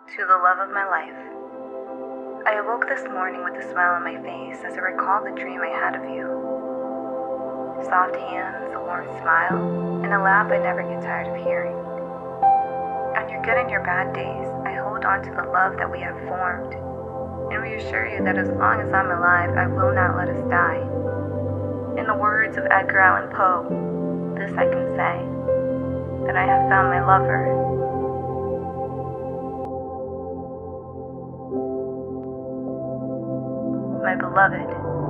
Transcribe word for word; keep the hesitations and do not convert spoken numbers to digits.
To the love of my life. I awoke this morning with a smile on my face as I recalled the dream I had of you. Soft hands, a warm smile, and a laugh I never get tired of hearing. On your good and your bad days, I hold on to the love that we have formed, and reassure you that as long as I'm alive, I will not let us die. In the words of Edgar Allan Poe, this I can say, that I have found my lover. My beloved.